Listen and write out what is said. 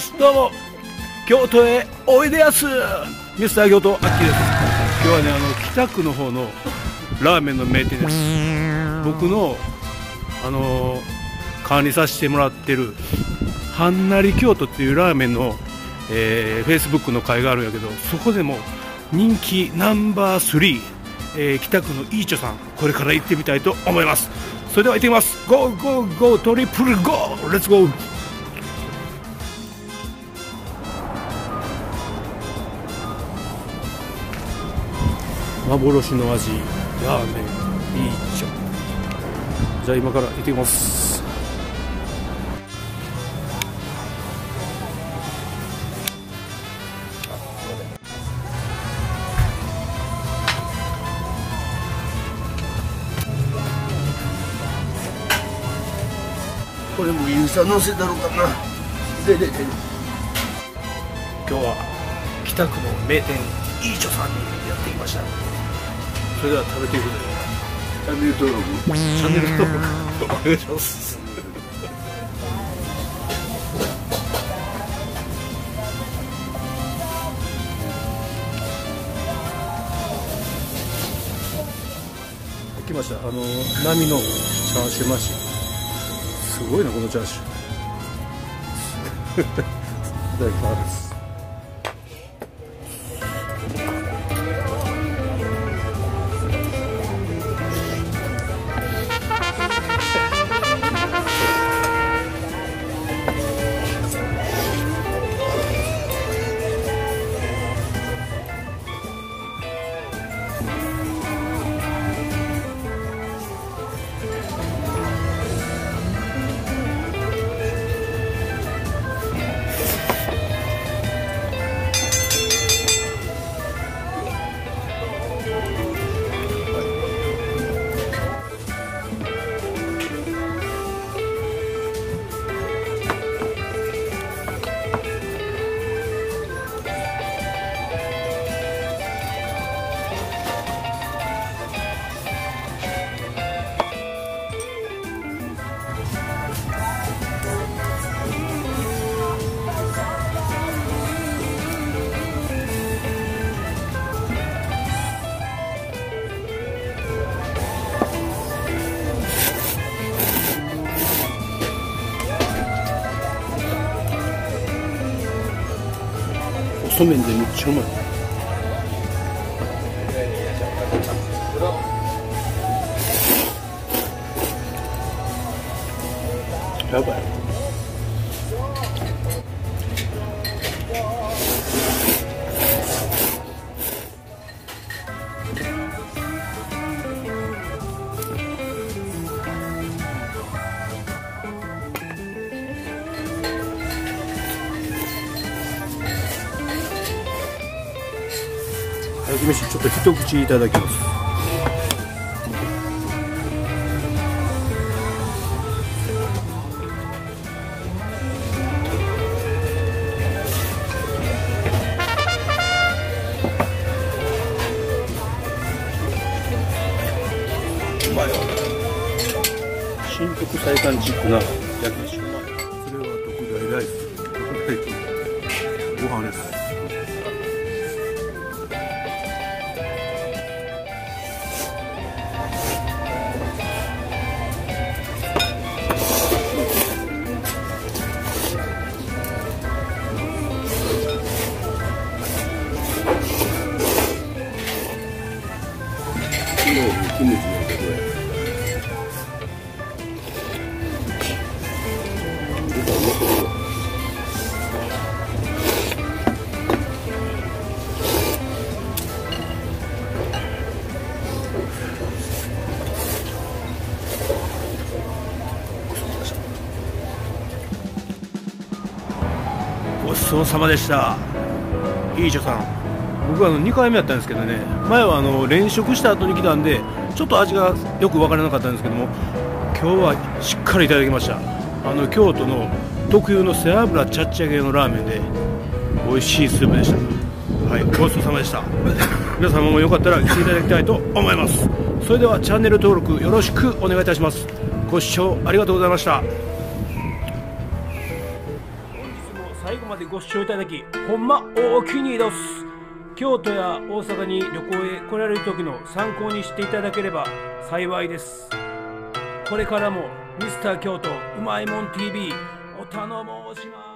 どうも京都へおいでやすミスター京都アッキーです。今日はね北区の方のラーメンの名店です。僕の管理させてもらってるはんなり京都っていうラーメンの、Facebook の会があるんやけど、そこでも人気ナンバー3、北区のイーチョさん、これから行ってみたいと思います。それでは行ってきます。ゴーゴーゴートリプルゴーレッツゴー。幻の味ラーメンイーチョ。じゃあ今から行ってきます。 これもインスタ載せたろうかな。で今日は北区の名店イーチョさんにやってきました。それでは食べていくのでチャンネル登録お願いします。来ました。波のチャーシューマシン、すごいなこのチャーシュー。いただきます。細麺でめっちゃうまい。やばい。焼き飯ちょっと一口いただきます。うまいわ。新特菜館チックな焼き飯。うまい。それは特大ライス。ご飯です。キムチなんだこれ。ごちそうさまでした。イーチョさん、僕は2回目やったんですけどね、前は連食した後に来たんでちょっと味がよく分からなかったんですけども、今日はしっかりいただきました。京都の特有の背脂ちゃっちゃ系のラーメンで美味しいスープでした。はい、ごちそうさまでした。皆様もよかったら来ていただきたいと思います。それではチャンネル登録よろしくお願いいたします。ご視聴ありがとうございました。本日も最後までご視聴いただきほんまおおきにどす。京都や大阪に旅行へ来られる時の参考にしていただければ幸いです。これからもミスター京都うまいもん TV お頼申します。